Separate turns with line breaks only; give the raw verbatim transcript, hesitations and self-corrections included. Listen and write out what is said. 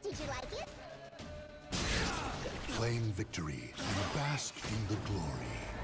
Did you like it?
Claim victory and bask in the glory.